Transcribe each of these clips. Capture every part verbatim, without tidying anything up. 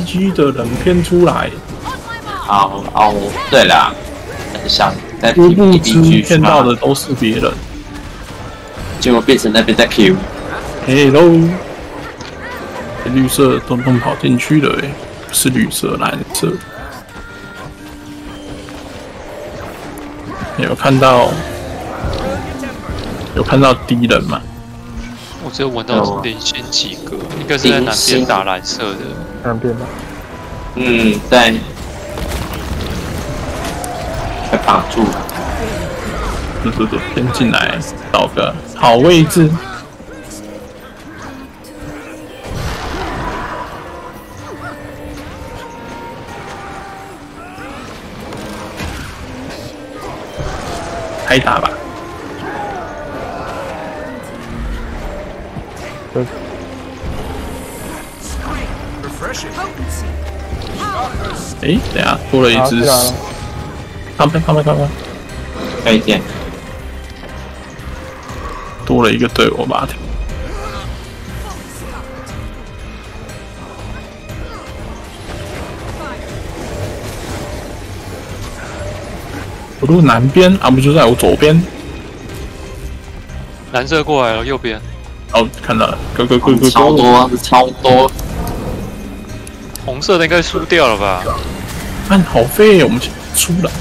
G 的人偏出来。 好哦，对了，很想在殊 P 不 B 知 G 骗到的都是别人。 结果变成那边在 Q。 Hello， 绿色统统跑进去了诶，不是绿色，蓝色。有看到有看到敌人吗？ 我只有闻到零星几个，一个是在南边打蓝色的， 南边吗？ 嗯，在被绑住。 对对对，先进来找个好位置。开打吧。 对。 哎，等下多了一只，旁边旁边旁边， 可以点， 多了一个队友吧。我如果南边啊，不就在我左边？ 蓝色过来了，右边。 哦，看到了，go go go go， 超多超多。 红色的应该输掉了吧？ 看好废，我们输了。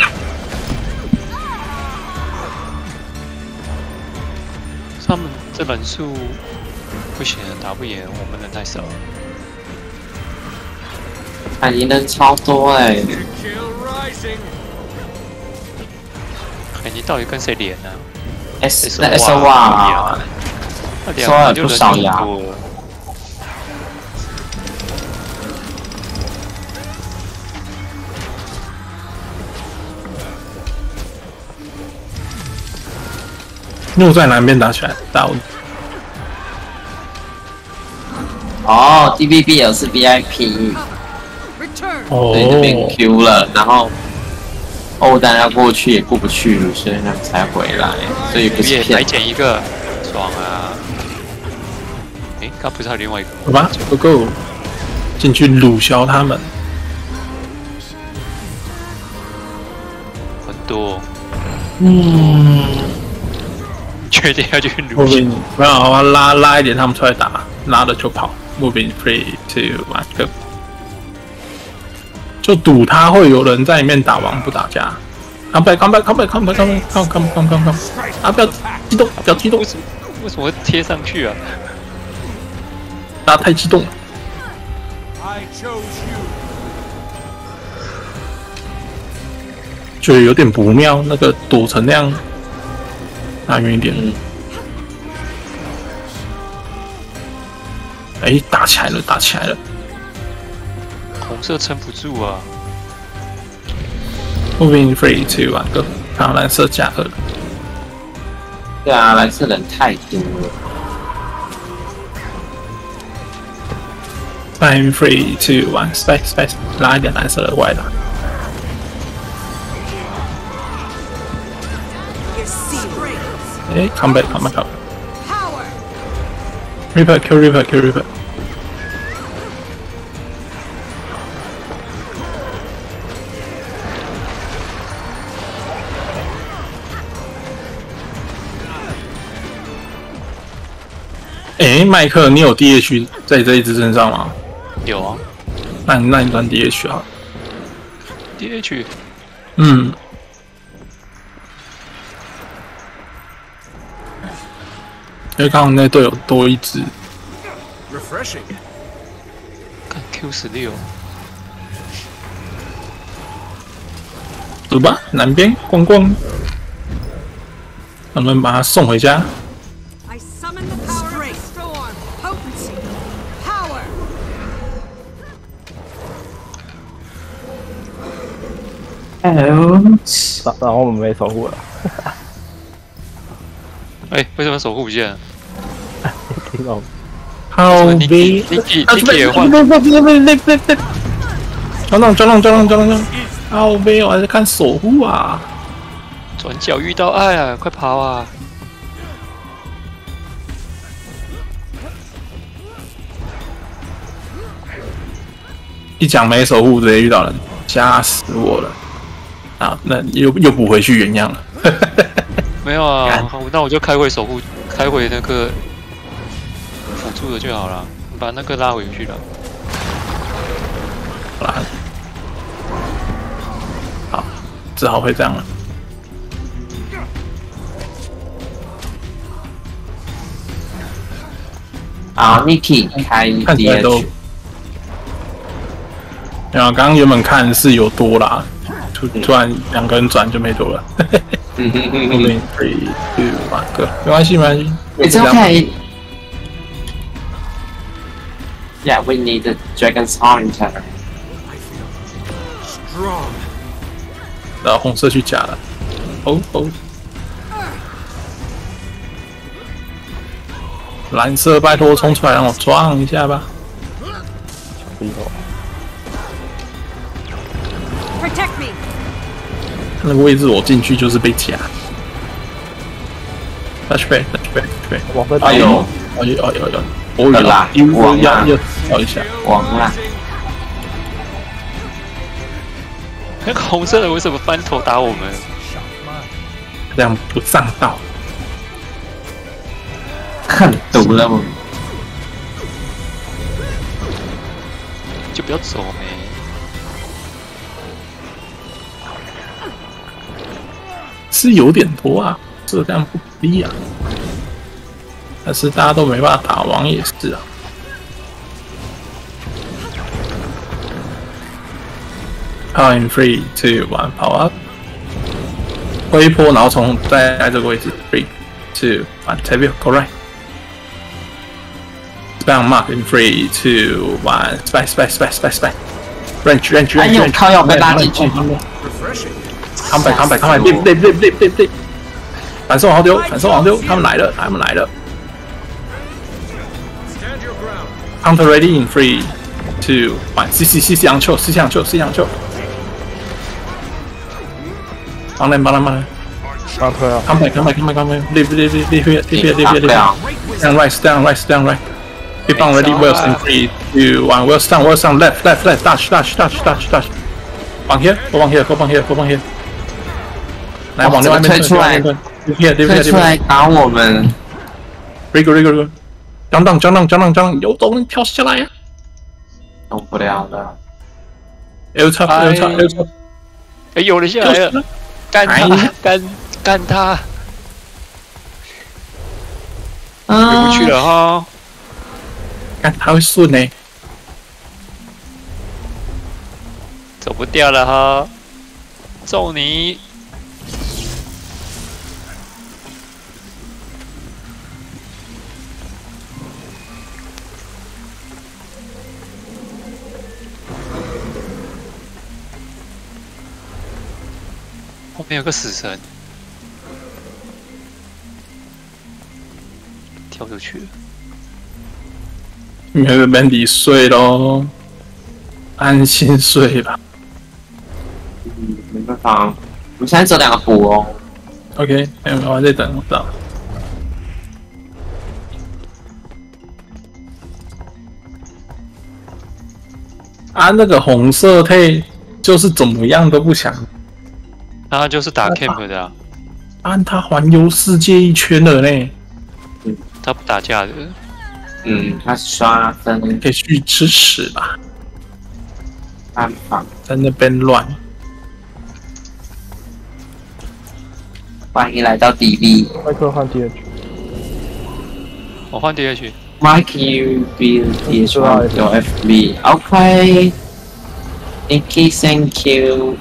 他们这人数不行，打不赢，我们人太少。 啊，赢人超多哎、欸！ 哎，你到底跟谁连呢 ？S 那 S O 啊 ，S O 不少呀。 又在南边打起来，打我。 哦 ，D B B 也是 V I P， 哦， 所以那边 Q 了，然后欧丹要过去也过不去了，所以他们才回来，所以不是骗。 来捡一个，爽啊！哎，刚不是还有另外一个？ 好吧 ，Go Go， 进去鲁消他们。 很多。 嗯。 确定要去撸？ 没有，我拉拉一点他们出来打，拉了就跑。Moving free to one go， 就赌他会有人在里面打王不打架。Come back, come back, come back, come back, come come come come come come！ 啊，不要激动，不要激动！ 为什么为什么会贴上去啊？ 大家太激动了。觉得有点不妙，那个躲成那样。拉远一点。哎、欸，打起来了，打起来了！ 红色撑不住啊 ！Moving free to one go， 看到蓝色加二。 对啊，蓝色人太多了。 Moving free to one space space， 拉一点蓝色的过来打。哎 ，come back， come back，come back。Reaper，kill Reaper，kill Reaper。哎，麦克，你有 D H 在这一只身上吗？ 有啊。 那你那你转 D H 好。 D H。 嗯。因为刚刚那队友多一只。 看 Q 十六。 走吧，南边逛逛，我们把他送回家。 Hello， 然后我们没守护了。 哎、欸，为什么守护不见了？ 听到？ 好呗， 你你你给换？ 别别别别别别别！交浪交浪交浪交浪交浪！好呗，我还在看守护啊！ 转角遇到爱啊，快跑啊！ 一讲没守护直接遇到人，吓死我了！啊，那又又补回去原样了。 没有啊，那我就开回守护，开回那个辅助的就好了，把那个拉回去了。 好啦，好，只好会这样了。 啊 ，Niki 开看起来 D 都 H，， 然后刚刚原本看是有多啦，突突然两个人转就没多了。 嗯哼哼后面哼 three two one go，没关系没关系。 ，It's okay. Yeah, we need the Dragon's Hunter. 然后红色去夹了，哦哦。蓝色拜托冲出来让我撞一下吧。 低头。 Protect me. 那个位置我进去就是被夹。Touch back, touch back, touch back。 往回打。 哎呦， 哎呦哎呦哎呦！我了啦要往啦要要跳一下。 王啦！ 那个红色的为什么翻头打我们？ 这样不上道。 看懂了吗？ 就不要走没。 是有点多啊，这样不低啊。但是大家都没办法打王也是啊。好 ，in three two one power up， 挥波，然后从再来这个位置 three two one tap you go right。Spam mark in three two one spy spy spy spy spy range range 哎 range 呦 range， 靠！要被拉进去。 康北康北康北，对对对对对对，反手往后丢，反手往后丢，他们来了，他们来了。Counter ready in three, two, one， C C C C 杨秋 ，C C 杨秋 ，C 杨秋。帮人帮人帮人， 上推啊！ 康北康北康北康北，立立立立立立立立立 ，down right down right down right。Keep on ready, Wells in three, two, one, Wells down, Wells down, left left left, dash dash dash dash dash。往 here, go 往 here, go 往 here, go 往 here。来往另外面推出来，推出来打我们。 Rigo Rigo Rigo， 江荡江荡江荡江荡，有种跳下来呀！ 动不了了。 L 叉 L 叉 L 叉， 哎，有人下来了，干他，干干他，回不去了哈。 看他会顺呢， 走不掉了哈，揍你！后面有个死神，跳出去了。 你那个 Mandy 睡咯，安心睡吧。 嗯，没办法，我们现在只有两个补哦。 OK， 没有，我在等，我知道。啊，那个红色配就是怎么样都不想。 他就是打 camp 的啊， 按他环游世界一圈了呢， 他不打架的。 嗯，他刷分可以去吃屎吧， 办法， 在那边乱。 欢迎来到 D B。 麦克换 D H， 我换 D H。 Mike U B D H 有 F B。OK。Nicky, thank you。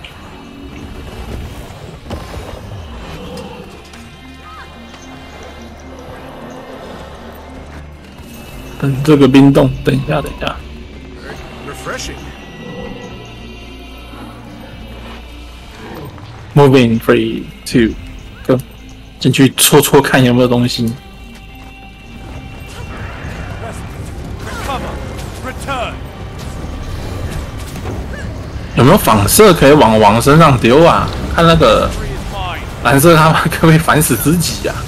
等这个冰冻，等一下，等一下。Moving three two go， 进去戳戳看有没有东西。有没有仿射可以往王身上丢啊？看那个蓝色他们可不可以反死自己啊？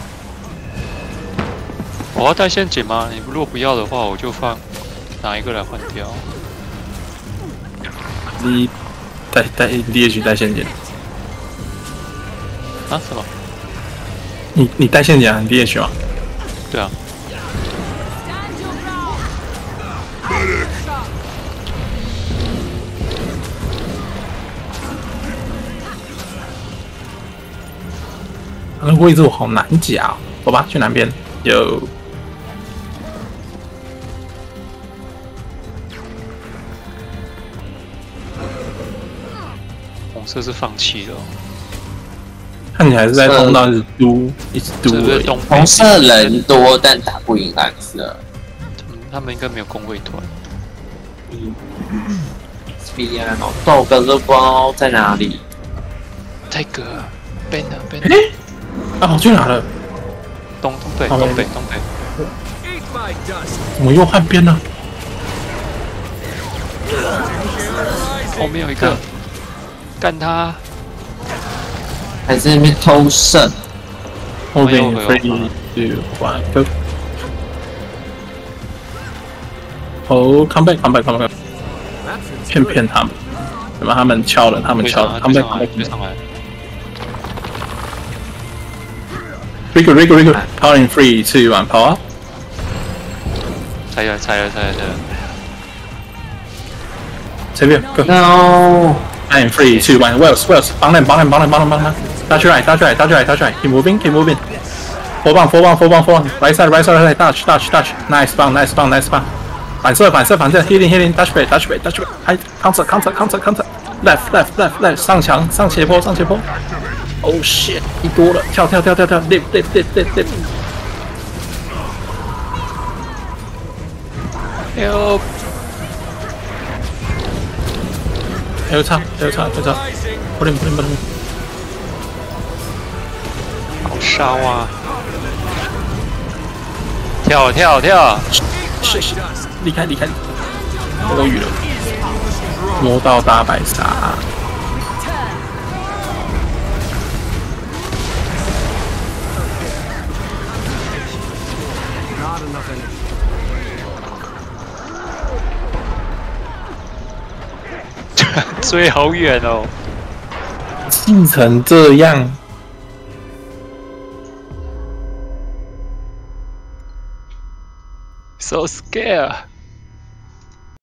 我要带陷阱吗？你如果不要的话，我就放哪一个来换掉。 你带带 D H 带陷阱啊？什么？ 你你带陷阱啊 ？D H 吗？ 对啊。 那位置我好难夹、哦，走吧，去南边有。 红色是放弃了、哦， 看起来是在通道一直嘟，一直嘟而已。 红色人多，但打不赢蓝色。 嗯，他们应该没有工会团。 嗯 Spiano 豆哥都不知道在哪里。 泰哥 ，Ben 啊 Ben。 哎，啊，我去哪了？ 东东北，东北，东北。 怎么又换边了？ 后面有一个，干他！ 还在那边偷胜。 后边 three two one go。哦 ，come back，come back，come back。骗骗他们，怎么他们敲了？他们敲了 ，come back，come back， 上来。 Rico，Rico，Rico，power in three two one power。 踩了，踩了，踩了，踩了。 这边 go。 No。 And three, two, one. Wells, Wells. 帮人，帮人，帮人，帮人，帮人。打出来，打出来，打出来，打出来。Keep moving, keep moving. Four bang, four bang, four bang, four bang. Right side, right side, right side. Touch, touch, touch. Nice bang, nice bang, nice bang. 反射，反射，反射。Healing, healing. Touch back, touch back, touch back. 还 counter, counter, counter, counter. Left, left, left, left. 上墙，上斜坡，上斜坡。Oh shit！ 一多了，跳跳跳跳跳 ，lip lip lip lip lip。 Help！ L 叉 L 叉 L 叉，不灵不灵不灵！ 好烧啊！跳跳跳！ 是是，离开离开！多余了，魔道大白鲨。 追好远哦！ 近成这样 ，so scared。